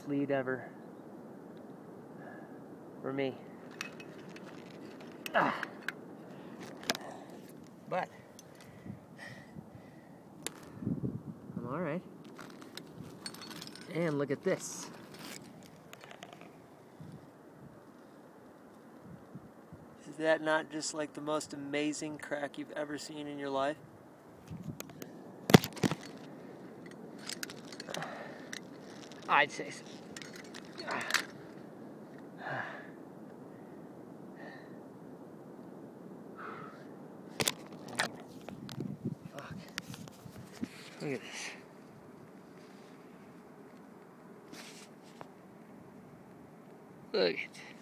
lead ever for me. But I'm all right. And look at this. Is that not just like the most amazing crack you've ever seen in your life? I'd say so. Fuck. Look at this. Look at